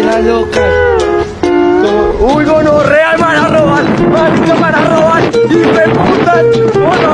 La loca. Uy, gonorrea, me van a robar. Marica, me van a robar. ¡Hijo de puta!